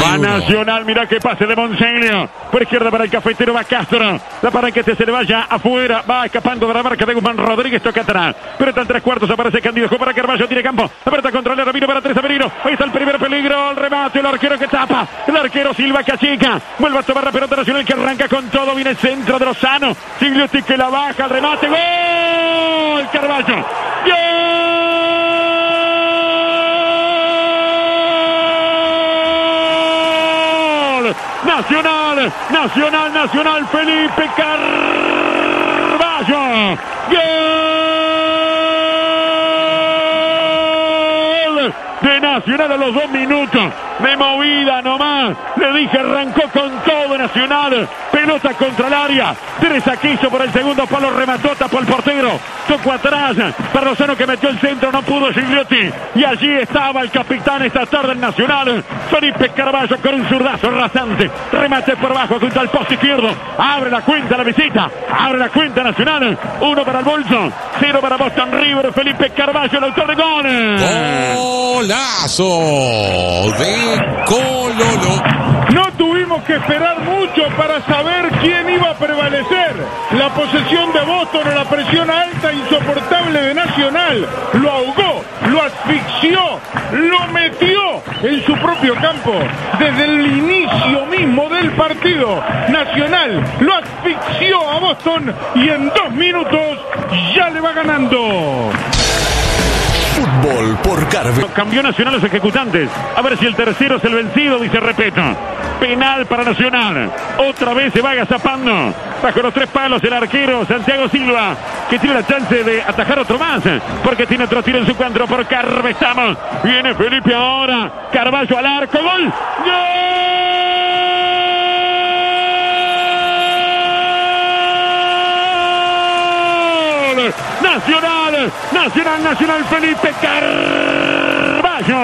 Va Nacional, mira que pase de Monseglio. Por izquierda para el cafetero, va Castro. La para que se le vaya afuera. Va escapando de la marca de Guzmán Rodríguez, toca atrás. Pero está en 3/4, aparece Candido. Para Carballo, tiene campo. Aperta contra el Ramiro para Teresa Merino. Ahí está el primer peligro. El remate, el arquero que tapa. El arquero Silva que achica. Vuelve a tomar la pelota Nacional que arranca con todo. Viene el centro de Lozano. Sigliotti que la baja. El remate. ¡Gol! Carballo. ¡Gol! Nacional, Felipe Carballo. Gol de Nacional a los 2 minutos. De movida nomás. Le dije, arrancó con todo Nacional. Pelota contra el área. Teresa quiso por el segundo palo. Remató, tapó el portero. Tocó atrás. Para Lozano que metió el centro. No pudo Gigliotti. Y allí estaba el capitán esta tarde en Nacional. Felipe Carballo con un zurdazo rasante. Remate por abajo junto al poste izquierdo. Abre la cuenta la visita. Abre la cuenta Nacional. 1 para el bolso. 0 para Boston River. Felipe Carballo, el autor de gol. Golazo de Cololo. No tuvimos que esperar mucho para saber quién iba a prevalecer. La posesión de Boston o la presión alta insoportable de Nacional. Lo ahogó, lo asfixió, lo metió en su propio campo. Desde el inicio mismo del partido, Nacional lo asfixió a Boston y en 2 minutos ya le va ganando. Fútbol por Carve. Cambió Nacional los ejecutantes. A ver si el tercero es el vencido, dice Repeto. Penal para Nacional. Otra vez se va agazapando. Bajo los 3 palos el arquero Santiago Silva, que tiene la chance de atajar otro más, porque tiene otro tiro en su cuadro por Carve. Estamos. Viene Felipe ahora. Carballo al arco. ¡Gol! ¡Gol! Nacional, Felipe Carballo.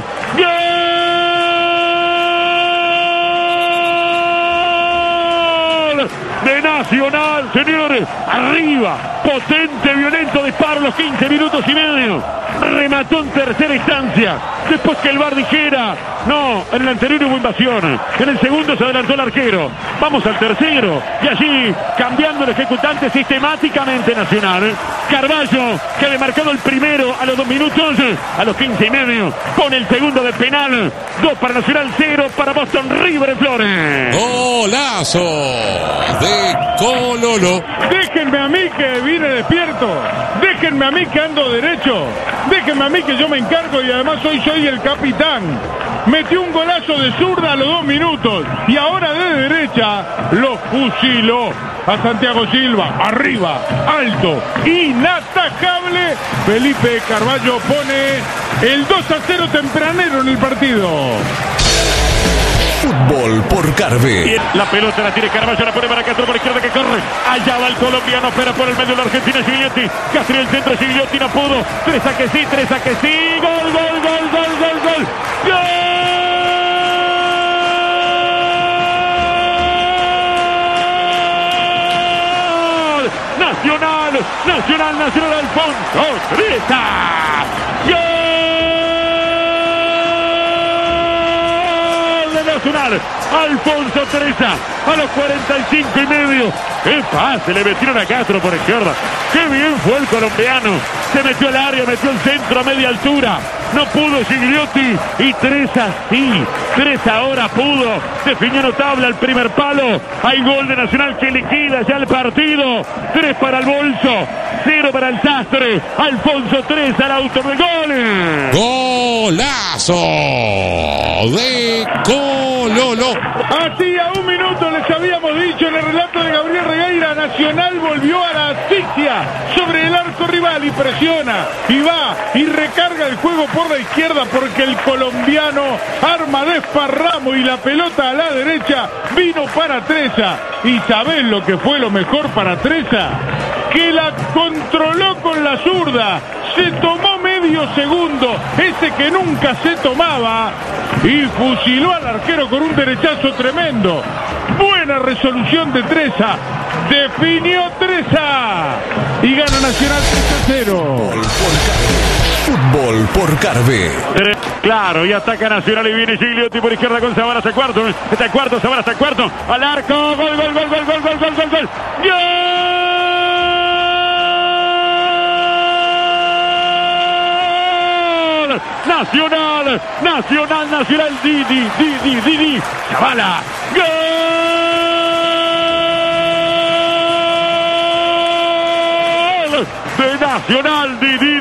¡Gol! De Nacional, señores. Arriba, potente, violento disparo, los 15 minutos y medio. Remató en tercera instancia. Después que el VAR dijera, no, en el anterior hubo invasión. En el segundo se adelantó el arquero. Vamos al tercero. Y allí, cambiando el ejecutante sistemáticamente Nacional. Carballo, que había marcado el primero a los 2 minutos, a los 15 y medio. Con el segundo de penal. 2 para Nacional, 0 para Boston River en Flores. Golazo de Cololo. Déjenme a mí que vine despierto. Déjenme a mí que ando derecho. Déjenme a mí que yo me encargo y además hoy soy el capitán. Metió un golazo de zurda a los 2 minutos y ahora de derecha lo fusiló a Santiago Silva. Arriba, alto, inatajable. Felipe Carballo pone el 2-0 tempranero en el partido. Fútbol por Carve. Bien, la pelota la tiene Carballo, la pone para Castro por izquierda que corre. Allá va el colombiano, espera por el medio de la Argentina, Gigliotti. Castro el centro, Gigliotti no pudo. 3 a que sí. Gol. Nacional, Alfonso Treza. Gol de Nacional, Alfonso Treza a los 45 y medio. ¡Qué pase! Le metieron a Castro por izquierda. ¡Qué bien fue el colombiano! Se metió al área, metió el centro a media altura. No pudo Gigliotti y Treza sí. Treza ahora pudo. Definió notable al primer palo. Hay gol de Nacional que liquida ya el partido. 3 para el bolso. 0 para el sastre. Alfonso Treza, el autor del gol. Golazo de Cololo. Hacía 1 minuto les habíamos dicho en el relato de Gabriel Regueira. Nacional volvió a la asfixia sobre el arco rival y presiona y va y recarga el juego por la izquierda porque el colombiano arma desparramo y la pelota a la derecha vino para Treza. ¿Y sabés lo que fue lo mejor para Treza? Que la controló con la zurda. Se tomó medio segundo, ese que nunca se tomaba, y fusiló al arquero con un derechazo tremendo. Buena resolución de Treza. Definió Treza. Y gana Nacional 3-0. Fútbol por Carve. Claro, y ataca Nacional y viene Gigliotti por izquierda con Zavala hasta el cuarto. Está el cuarto, Zavala hasta el cuarto. Al arco. Gol, gol, gol, gol, gol, gol, gol, gol, gol. ¡Gol! Nacional, Nacional, Nacional. Didi. Zavala. ¡Gol! De Nacional, Didi.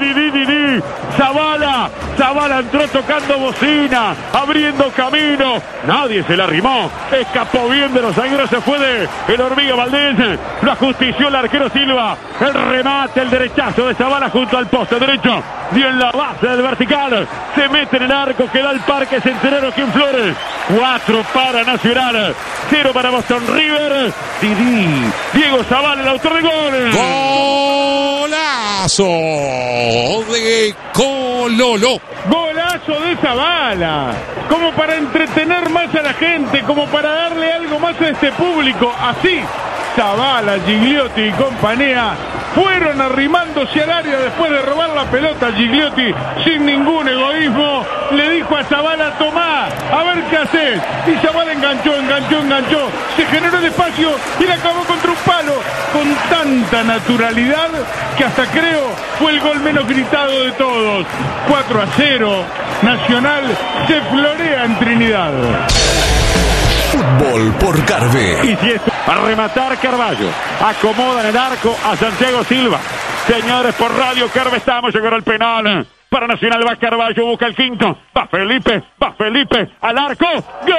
Zavala entró tocando bocina, abriendo camino. Nadie se la arrimó. Escapó bien de los zagueros. Se fue de el Hormiga Valdés. Lo ajustició el arquero Silva. El remate, el derechazo de Zavala junto al poste derecho. Dio en la base del vertical. Se mete en el arco. Queda el Parque Centenario aquí en Flores. 4 para Nacional. 0 para Boston River. Didi. Diego Zavala, el autor de gol. Golazo de Cololo. Golazo de Zavala, como para entretener más a la gente, como para darle algo más a este público. Así, Zavala, Gigliotti y compañía fueron arrimándose al área después de robar la pelota. Gigliotti, sin ningún egoísmo, le dijo a Zavala: tomá, a ver qué haces. Y Zavala enganchó. Se generó el espacio y le acabó contra un palo con tanta naturalidad que hasta creo fue el gol menos gritado de todos. 4-0, Nacional se florea en Trinidad. Fútbol por Carve. Y si esto, a rematar Carvalho, acomoda en el arco a Santiago Silva. Señores, por Radio Carve estamos, llegó el penal. Para Nacional va Carvalho, busca el quinto. Va Felipe al arco. ¡Gol!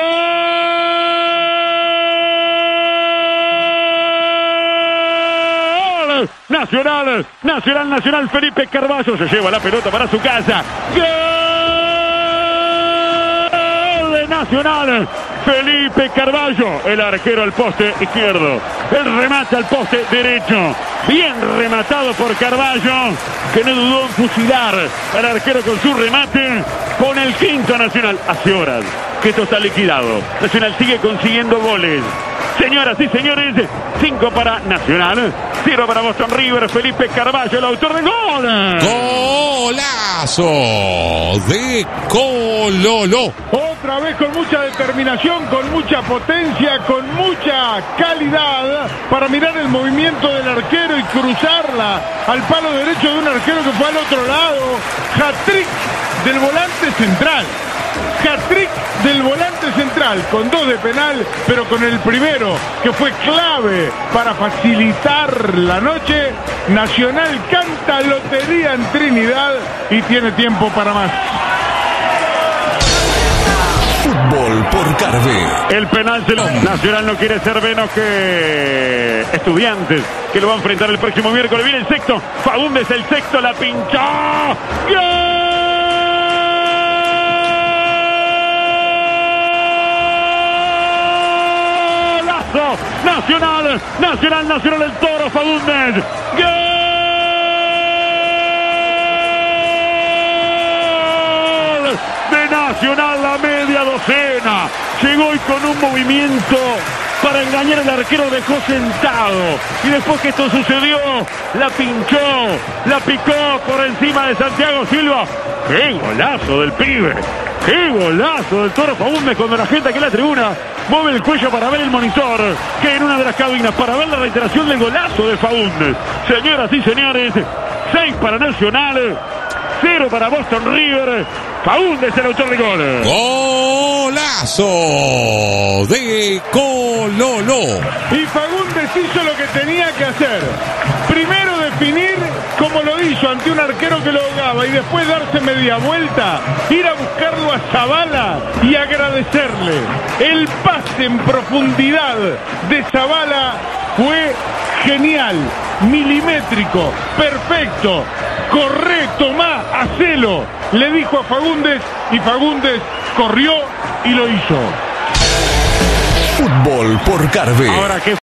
Nacional, Felipe Carvalho se lleva la pelota para su casa. ¡Gol de Nacional! Felipe Carvalho, el arquero al poste izquierdo. El remate al poste derecho. Bien rematado por Carvalho, que no dudó en fusilar al arquero con su remate. Con el quinto Nacional. Hace horas que esto está liquidado. Nacional sigue consiguiendo goles. Señoras y señores, 5 para Nacional, 0 para Boston River. Felipe Carvalho, el autor de gol. Golazo de Cololo. Otra vez con mucha determinación, con mucha potencia, con mucha calidad para mirar el movimiento del arquero y cruzarla al palo derecho de un arquero que fue al otro lado. Hat-trick del volante central. Hat-trick del volante central, con 2 de penal, pero con el primero, que fue clave para facilitar la noche. Nacional canta lotería en Trinidad y tiene tiempo para más. Fútbol por Carve. El penal se lo... Nacional no quiere ser menos que Estudiantes, que lo va a enfrentar el próximo miércoles. Viene el sexto, Faúndez el sexto, la pinchó. ¡Gol! Nacional, el Toro Faúndez. ¡Gol! De Nacional, la media docena. Llegó y con un movimiento para engañar al arquero dejó sentado. Y después que esto sucedió, la pinchó, la picó por encima de Santiago Silva. ¡Qué golazo del pibe! ¡Qué golazo del Toro Faúndez! Cuando la gente aquí en la tribuna mueve el cuello para ver el monitor, que en una de las cabinas, para ver la reiteración del golazo de Faúndez. Señoras y señores, 6 para Nacional, 0 para Boston River. Faúndez el autor de gol. Golazo de Cololo. Y Faúndez hizo lo que tenía que hacer. Primero definir como lo hizo ante un arquero que lo ahogaba y después darse media vuelta, ir a buscarlo a Zavala y agradecerle. El pase en profundidad de Zavala fue genial, milimétrico, perfecto. Corre, tomá, hacelo, le dijo a Faúndez y Faúndez corrió y lo hizo. Fútbol por Carve. Ahora que